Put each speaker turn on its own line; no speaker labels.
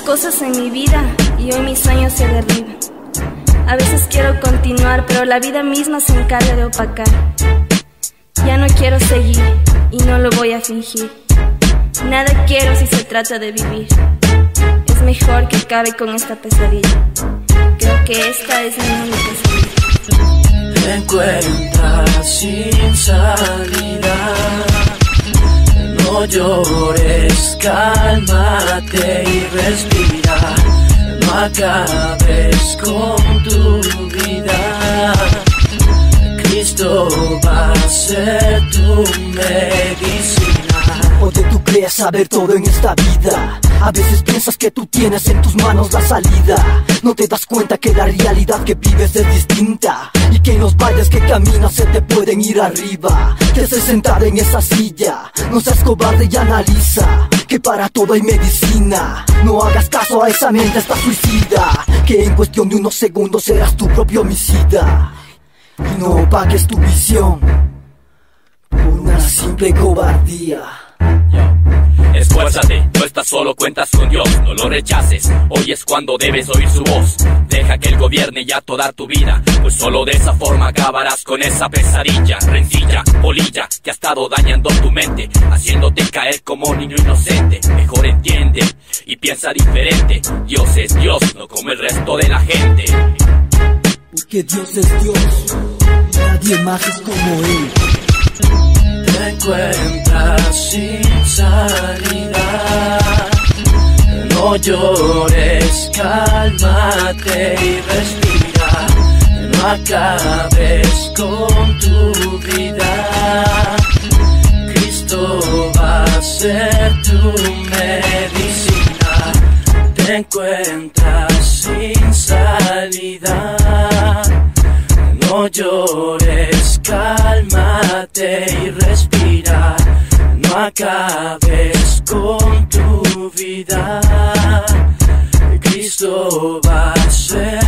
cosas en mi vida y hoy mis sueños se derriban. A veces quiero continuar, pero la vida misma se encarga de opacar. Ya no quiero seguir y no lo voy a fingir. Nada quiero si se trata de vivir. Es mejor que acabe con esta pesadilla. Creo que esta es mi única salida.
Te encuentras sin salida. No llores, cálmate y respira. No acabes con tu vida. Cristo va a ser tu medicina.
Oye, tú crees saber todo en esta vida. A veces piensas que tú tienes en tus manos la salida. No te das cuenta que la realidad que vives es distinta, y que en los valles que caminas se te pueden ir arriba. Te haces sentar en esa silla. No seas cobarde y analiza que para todo hay medicina. No hagas caso a esa mente, está suicida, que en cuestión de unos segundos serás tu propio homicida. Y no pagues tu visión por una simple cobardía.
Esfuérzate, no estás solo, cuentas con Dios. No lo rechaces, hoy es cuando debes oír su voz. Deja que Él gobierne ya toda tu vida, pues solo de esa forma acabarás con esa pesadilla, rencilla, polilla que ha estado dañando tu mente, haciéndote caer como niño inocente. Mejor entiende y piensa diferente. Dios es Dios, no como el resto de la gente.
Porque Dios es Dios, nadie más es como Él.
Te encuentras sin salida. No llores, cálmate y respira. No acabes con tu vida. Cristo va a ser tu medicina. Te encuentras sin salida. No llores, cálmate y respira. No acabes con tu vida. Cristo va a ser